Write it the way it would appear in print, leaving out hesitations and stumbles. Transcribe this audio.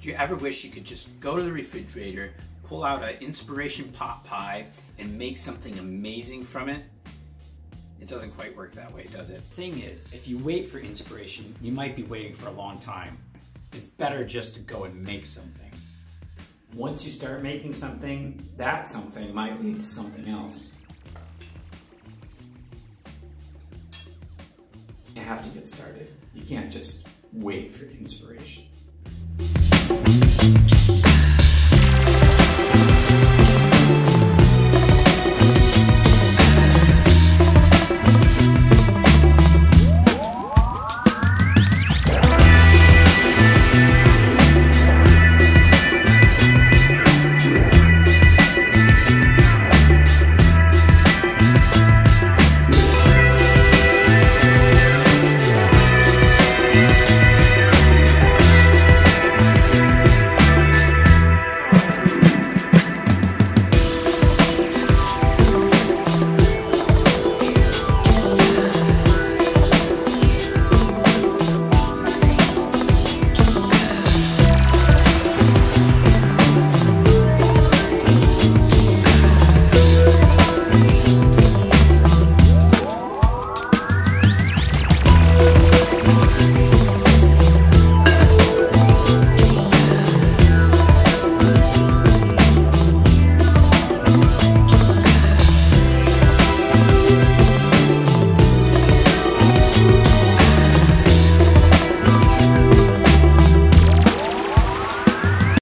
Do you ever wish you could just go to the refrigerator, pull out an inspiration pot pie, and make something amazing from it? It doesn't quite work that way, does it? Thing is, if you wait for inspiration, you might be waiting for a long time. It's better just to go and make something. Once you start making something, that something might lead to something else. You have to get started. You can't just wait for inspiration.